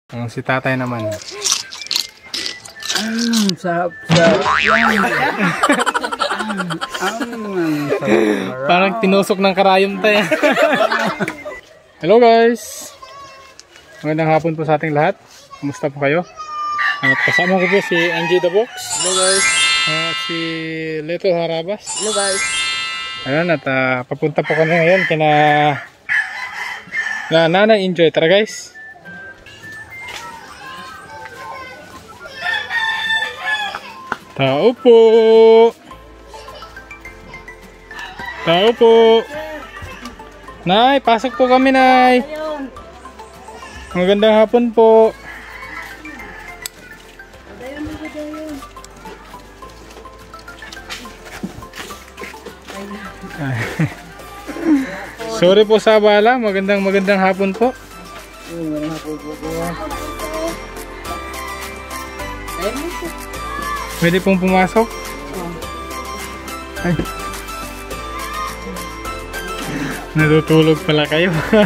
Si tatay naman. Sarap, sarap. Parang tinusok ng karayom tayo. Hello guys! Magandang hapon po sa ating lahat. Kumusta po kayo? At kasama ko po si Angie the Box. Hello guys. At si Leto Harabas. Hello guys. Ayan, at papunta po kami ngayon kina Nanay Enjoy. Tara guys! Tao po! Tao po! Nay, pasok po kami, Nay! Magandang hapon po! Sorry po sa abala, magandang hapon po. Magandang hapon po. Pwede pong pumasok? Ay. Natutulog pala kayo.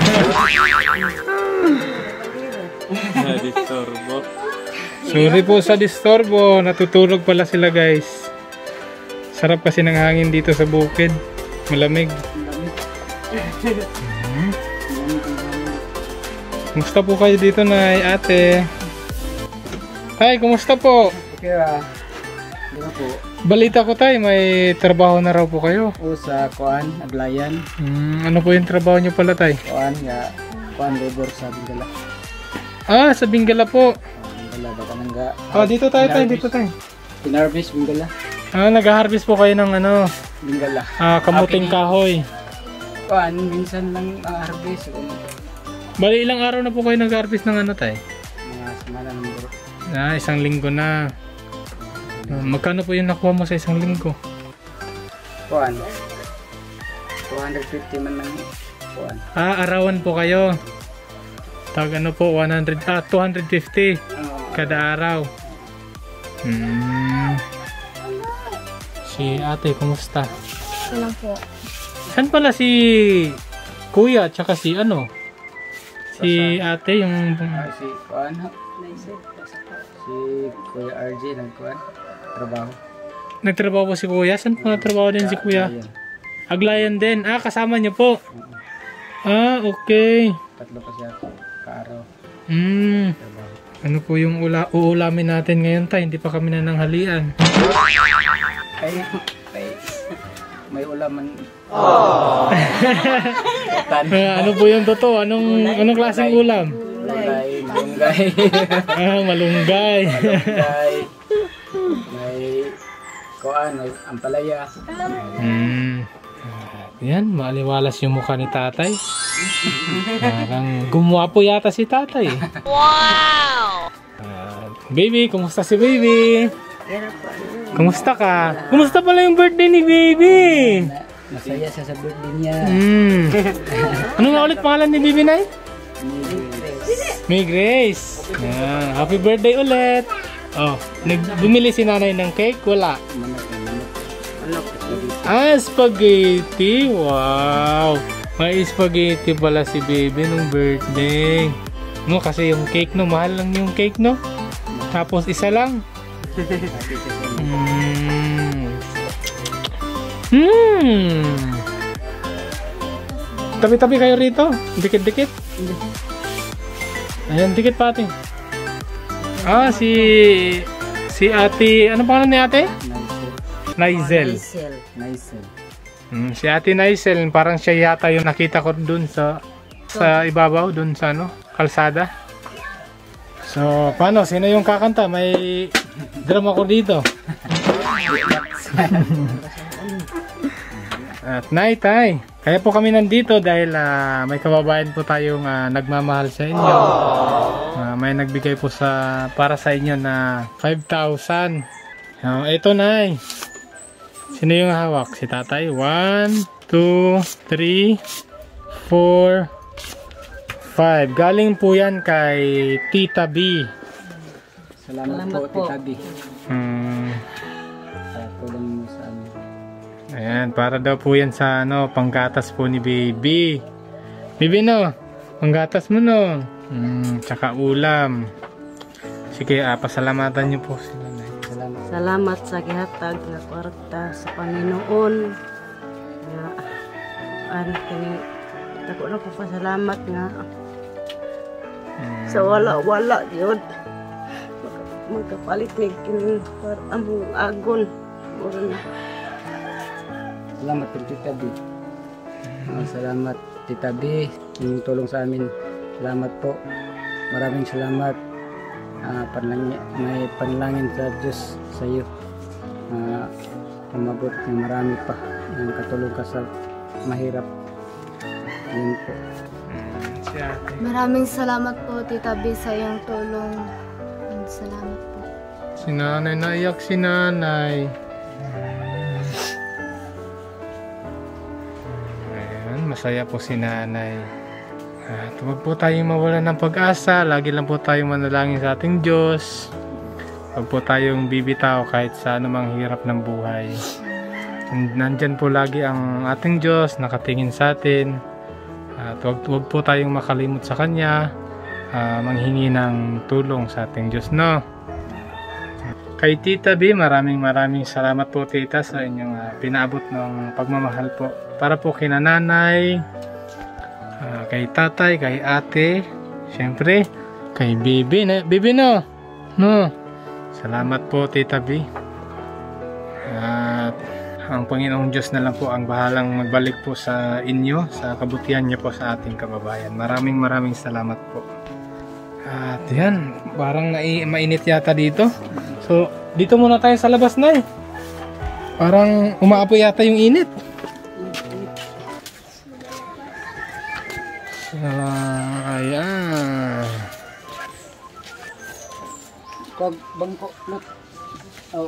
Disturbo. Sorry po sa disturbo. Natutulog pala sila guys. Sarap kasi ng hangin dito sa bukid. Malamig. Kumusta po kayo dito, Nay, ate? Tay, kumusta po? Okay ba? Po. Balita ko tayo, may trabaho na raw po kayo. O sa Kuan, Aglayan. Ano po yung trabaho nyo pala tay? Kuan, Kuan labor sa Bingala. Ah, sa Bingala po. Bingala, baka nangga. Dito tayo tayo, dito tayo. Pinarvest Bingala. Nag-harvest po kayo ng ano? Bingala. Kamuting kahoy. Kuan, minsan lang harvest. Bali, ilang araw na po kayo nag-harvest ng ano tay? Mga semana ng buro. Isang linggo na. Magkano po yung nakuha mo sa isang linggo? Kuan. 250 man lang. Kuan. Arawan po kayo. Tag ano po, 250 kada araw. Si ate, kumusta? Wala po. Saan pala si kuya at saka si ano? Si ate yung... Si Kuan. Si Kuya RJ nagkuan. Trabaho. Nagtrabaho po si kuya? Saan po nagtrabaho din si kuya? Aglayan din. Kasama niyo po. Okay. Tatlo pa siya kaaraw. Ano po yung uulamin natin ngayon tay? Hindi pa kami nananghalian. May ulaman. Ano po yung totoo? Anong klaseng ulam? Malunggay. Malunggay. May kuan, may ampalaya. Yan, maaliwalas yung mukha ni tatay. Parang gumwapo yata si tatay. Wow! Baby, kumusta si baby? Kumusta ka? Kumusta pala yung birthday ni baby? Masaya siya sa birthday niya. Ano nga ulit pangalan ni baby, Nay? May Grace. Happy birthday ulit. Bumili si nanay ng cake? Wala. Spaghetti. Wow. May spaghetti pala si baby nung birthday. No, kasi yung cake no, mahal lang yung cake no. Tapos isa lang. Tabi-tabi kayo rito. Dikit-dikit. Ayan, dikit pati. Si ate, ano pangalan ni ate? Naisel. Si ate Naisel, parang siya yata yung nakita ko dun sa ibabaw, dun sa ano, kalsada. So, paano? Sino yung kakanta? May drum ako dito. At night, tay. Kaya po kami nandito dahil may kababayan po tayong nagmamahal sa inyo. May nagbigay po para sa inyo na 5,000. Ito, nay. Sino yung hawak? Si tatay. 1, 2, 3, 4, 5. Galing po yan kay Tita B. Salamat po, Tita B. Tulong mo sa amin. Ayan, para daw po yan sa panggatas po ni baby. Baby no, panggatas mo no. Tsaka ulam. Sige, pasalamatan niyo po sila, Nay. Salamat. Salamat sa gihatag nga kwarta sa Panginoon. Nga kini tako na ko pasalamat nga sa wala yun. Magkapalit ni kini among agon. Mura na. Salamat kay Tita B. Salamat Tita B, yung tulong sa amin. Salamat po. Maraming salamat. May panalangin sa Diyos sa iyo. Umabot ng marami pa. Ang katulong ka sa mahirap. Yun po. Si ate. Maraming salamat po, Tita B, sa iyong tulong. Salamat po. Si nanay, naiyak si nanay. Ayan, masaya po si nanay. At huwag po tayong mawalan ng pag-asa. Lagi lang po tayong manalangin sa ating Diyos. Huwag po tayong bibitaw kahit sa anumang hirap ng buhay. Nandyan po lagi ang ating Diyos, nakatingin sa atin. At huwag po tayong makalimot sa Kanya. Manghingi ng tulong sa ating Diyos, no? Kay Tita B, maraming salamat po, Tita, sa inyong pinaabot ng pagmamahal po. Para po kina nanay, kay tatay, kay ate, syempre, kay Bibi. Bibi, no? No? Salamat po, Tita B. At ang Panginoong Diyos na lang po ang bahalang magbalik po sa inyo, sa kabutihan niyo po sa ating kababayan. Maraming salamat po. At yan, parang mainit yata dito. So, dito muna tayo sa labas, Nay. Parang umaapoy yata yung init. Ayan. Kog bangko lut. Oh.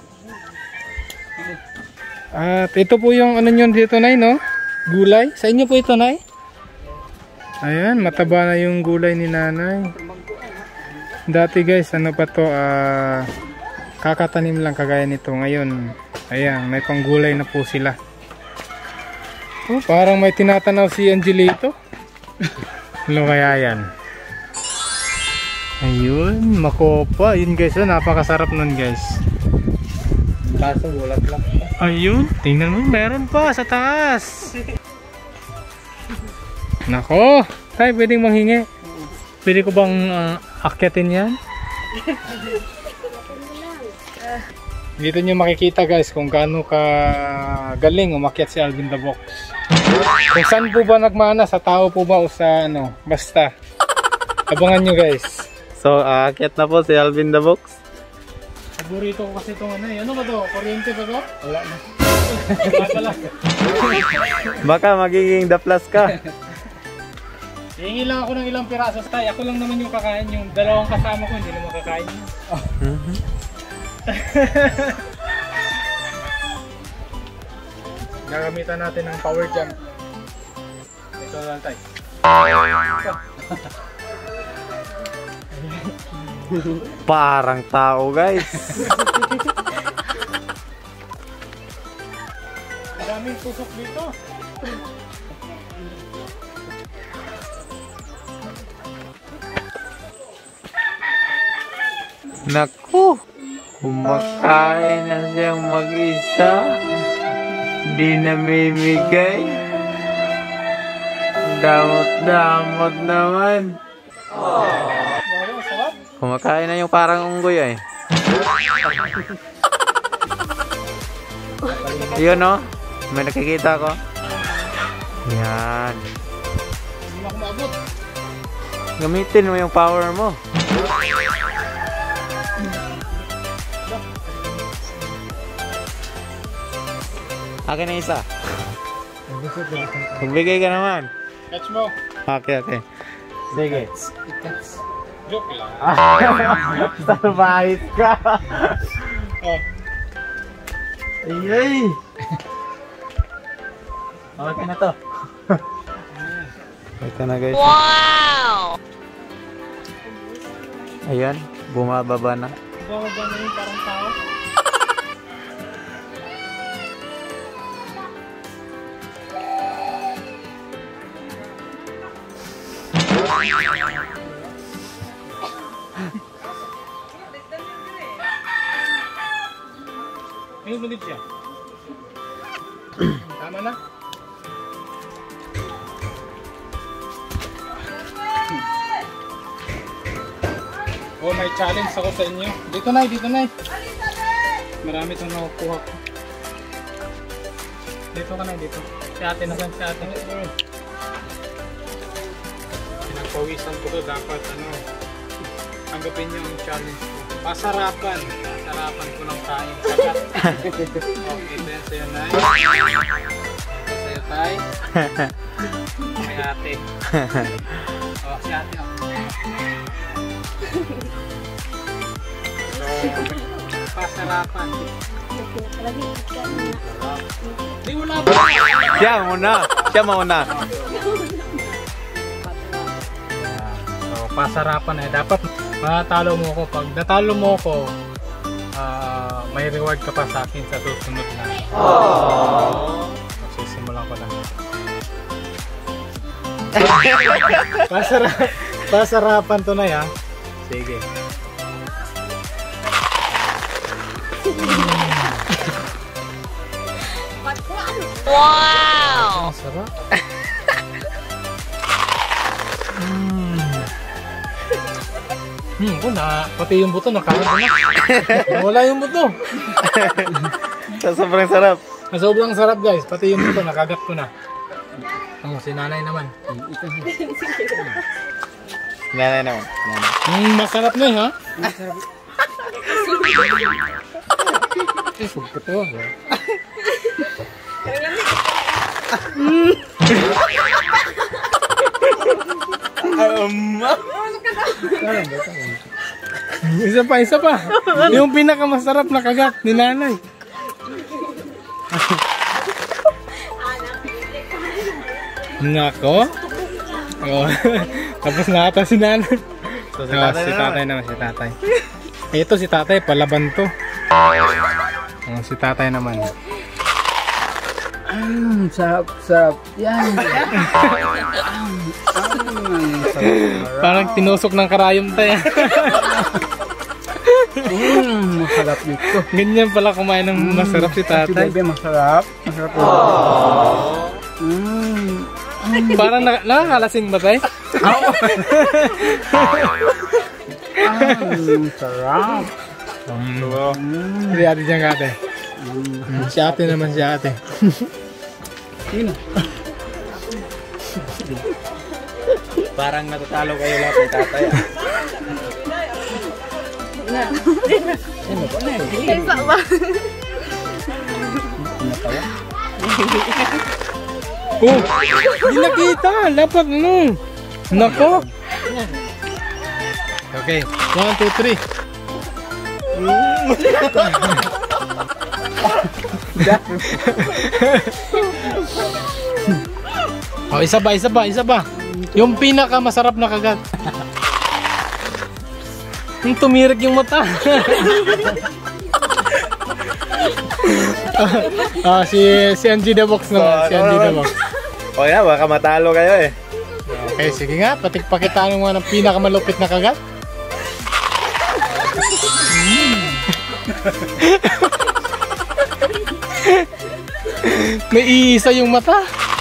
At ito po yung ano nyo dito, Nay, no? Gulay. Sa inyo po ito, Nay? Ayan, mataba na yung gulay ni nanay. Dati guys, ano pa to, kakatanim lang kagaya nito. Ngayon, ayan, may panggulay na po sila. Oh, parang may tinatanaw si Angelito. Ano kaya yan? Ayun, makopa. Ayun guys, napakasarap nun guys. Kaso bulat lang. Ayun, tingnan mo, meron pa sa taas. Nako, tayo pwedeng manghingi. Pwede ko bang akyatin yan? Dito nyo makikita guys kung gaano ka galing umakyat si Alvin the Box. Kung saan po ba nagmana, sa tao po ba o sa ano, basta. Abangan nyo guys. So, aakyat na po si Alvin the Box. Paborito ko kasi itong ano eh. Ano ba to? Kuryente ba to? Wala na. Baka magiging the plus ka. Hihingi lang ako ng ilang piraso. Tay, ako lang naman yung kakain. Yung dalawang kasama ko hindi naman kakain yun. Gagamitan natin ng power jump. Ito lang tayo. Parang tao guys. Maraming tusok dito. Naku, kumakain na siyang mag-isa. Di namimigay. Damot-damot naman. Kumakain na yung parang unggoy eh. Yun no? May nakikita ko. Yan. Gamitin mo yung power mo. Akin na isa. Magbigay ka naman. Catch mo. Okay, okay. Sige. Joke lang. Salbahit ka. Oh. Ay! Okay na to. Ito na guys. Wow! Ayan, bumababa na. Bumababa na yung parang tao. May ulit siya. Tama na. Oh, may challenge ako sa inyo. Dito na, dito na. Marami itong nakukuha ko. Dito ka na, dito. Si ate, nasan si ate? Pinagpawisan ko to, dapat tanggapin niyo ang challenge ko. Pasarapan. Pasarapan ko ng kain. Okay, ito yan sa'yo, Nay. Ito sa'yo, Tay. May ate. Oh, si ate. So, pasarapan. Di wala ba? Siya muna. Siya muna. So, pasarapan eh. Dapat matalo mo ako. Pag natalo mo ako, may reward ka pa sa akin sa susunod na. Sisimulan ko lang. Pasarapan to na yan. Sige. Wow! Ang sarap. Pati yung buto nakain ko na. Wala yung buto. Sa sobrang sarap. Sobrang sarap guys. Pati yung buto nakagat ko na. Si nanay naman. Nanay naman. Masarap na ha? Masarap. Isog ko to. Isa pa. Yung pinakamasarap na kagat ni nanay. Nako. Oh. Tapos na ata si nanay. So, si tatay naman, si tatay. Ito si tatay, palaban to. Si tatay naman. Sarap, sarap. Yan. Parang tinusok ng karayom tayo. Masarap nito. Ganyan pala kumain ng masarap si tatay. Si Bebe, masarap. Masarap. Parang nakakalasing ba tayo? Sarap. Si ate dyan ka ate. Si ate naman si ate. Sino? Parang natatalo kayo lahat ng tatay. Kaysa ba? Oh, hindi nakita. Dapat ano. Nako. Okay, 1, 2, 3. Oh, isa ba. Yung pinaka masarap na kagat. Yung tumirik yung mata. Si Angie the Box naman. Si Angie the Box. O yan, baka matalo kayo eh. Okay, sige nga. Pakitaan mo nga ng pinakamalupit na kagat. May iisa yung mata.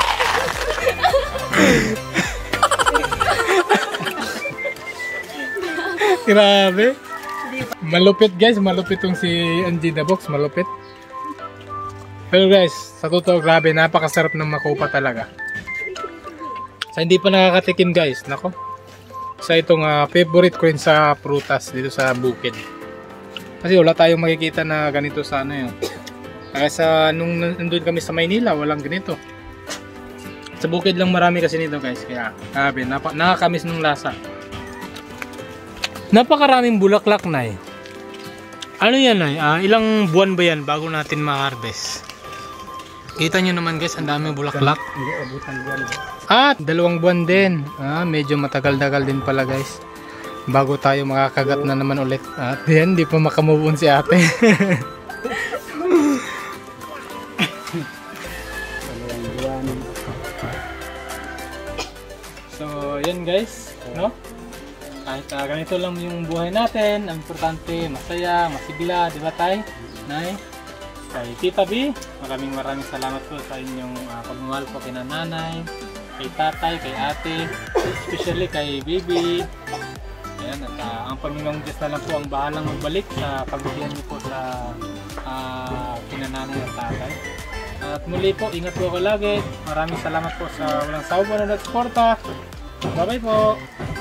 Grabe. Malupit guys, malupit tong si Angie the Box, malupit. Pero guys, sa totoo grabe, napakasarap ng makopa talaga. Sa hindi pa nakakatikim guys, nako. Sa itong favorite ko rin sa prutas dito sa bukid. Kasi wala tayong makikita na ganito sa ano yun. Kaya nung nandun kami sa Maynila, walang ganito. Sa bukid lang marami kasi nito guys, kaya grabe, nakakamis ng lasa. Napakaraming bulaklak na eh. Ano yan ay? Ilang buwan ba yan bago natin ma-harvest? Kita nyo naman guys, ang dami bulaklak. Hindi, abutan buwan. 2 buwan din. Medyo matagal-tagal din pala guys. Bago tayo makakagat na naman ulit. At yan, di pa makamove on si ate. So, yan guys. No? Kahit ganito lang yung buhay natin, ang importante, masaya, masigla, di ba tay? Nay? Kay Tita B, maraming salamat po sa inyong pagmamahal po kay nanay, kay tatay, kay ate, especially kay baby. Ayan, at ang Panginoong Diyos na lang po ang bahalang magbalik sa pagbigyan niyo po sa kinananay at tatay. At muli po, ingat po ako lagi. Maraming salamat po sa walang sawang panonood at suporta. Bye-bye po!